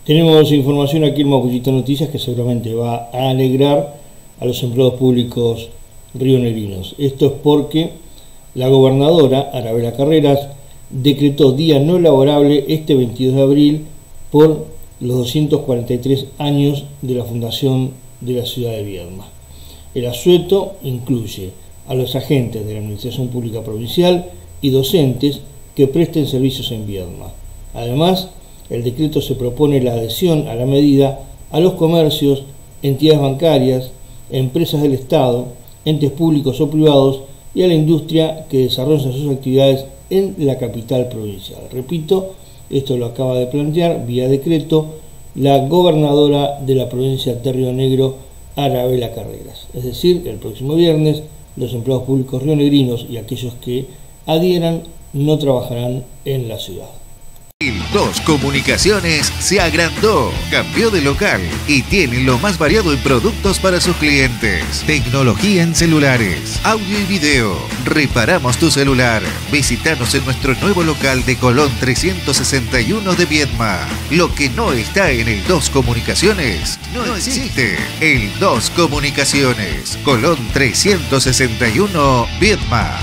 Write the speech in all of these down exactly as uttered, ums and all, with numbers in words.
Tenemos información aquí en Mapuchito Noticias que seguramente va a alegrar a los empleados públicos rionegrinos. Esto es porque la gobernadora Arabela Carreras decretó día no laborable este veintidós de abril por los doscientos cuarenta y tres años de la fundación de la ciudad de Viedma. El asueto incluye a los agentes de la Administración Pública Provincial y docentes que presten servicios en Viedma. Además, el decreto se propone la adhesión a la medida a los comercios, entidades bancarias, empresas del Estado, entes públicos o privados y a la industria que desarrolla sus actividades en la capital provincial. Repito, esto lo acaba de plantear vía decreto la gobernadora de la provincia de Río Negro, Arabela Carreras. Es decir, el próximo viernes los empleados públicos rionegrinos y aquellos que adhieran no trabajarán en la ciudad. El dos Comunicaciones se agrandó, cambió de local y tiene lo más variado en productos para sus clientes. Tecnología en celulares, audio y video. Reparamos tu celular. Visítanos en nuestro nuevo local de Colón trescientos sesenta y uno de Viedma. Lo que no está en el dos Comunicaciones no, no existe. El dos Comunicaciones, Colón trescientos sesenta y uno, Viedma.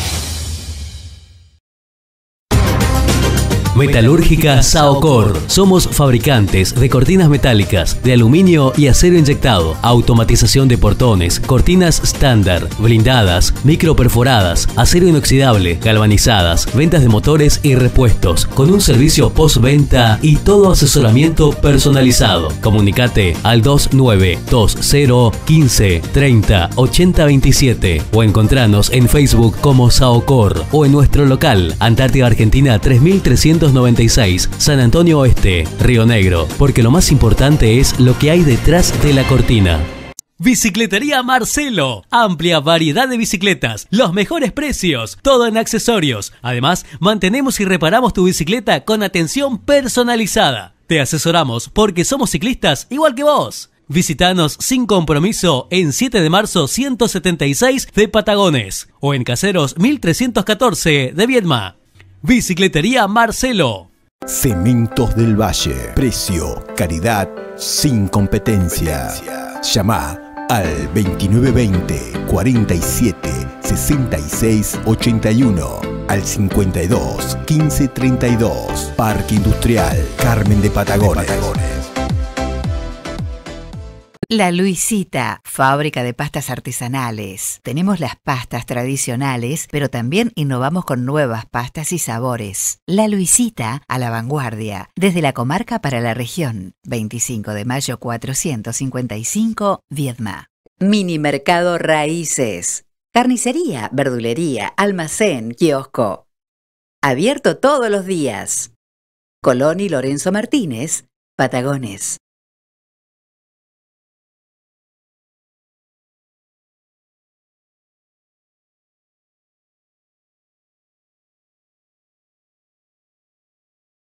Metalúrgica Saocor. Somos fabricantes de cortinas metálicas, de aluminio y acero inyectado, automatización de portones, cortinas estándar, blindadas, microperforadas, acero inoxidable, galvanizadas, ventas de motores y repuestos, con un servicio postventa y todo asesoramiento personalizado. Comunicate al dos nueve dos cero uno cinco treinta ochenta veintisiete o encontranos en Facebook como Saocor o en nuestro local, Antártida Argentina tres mil trescientos noventa y seis, San Antonio Oeste, Río Negro, porque lo más importante es lo que hay detrás de la cortina. Bicicletería Marcelo. Amplia variedad de bicicletas, los mejores precios, todo en accesorios. Además, mantenemos y reparamos tu bicicleta con atención personalizada. Te asesoramos porque somos ciclistas igual que vos. Visítanos sin compromiso en siete de marzo ciento setenta y seis de Patagones o en Caseros mil trescientos catorce de Viedma. Bicicletería Marcelo. Cementos del Valle. Precio, calidad, sin competencia. Llama al veintinueve veinte cuarenta y siete sesenta y seis ochenta y uno, al cincuenta y dos quince treinta y dos. Parque Industrial Carmen de Patagones. De Patagones. La Luisita, fábrica de pastas artesanales. Tenemos las pastas tradicionales, pero también innovamos con nuevas pastas y sabores. La Luisita, a la vanguardia, desde la comarca para la región. veinticinco de mayo cuatrocientos cincuenta y cinco, Viedma. Mini Mercado Raíces. Carnicería, verdulería, almacén, kiosco. Abierto todos los días. Colón y Lorenzo Martínez, Patagones.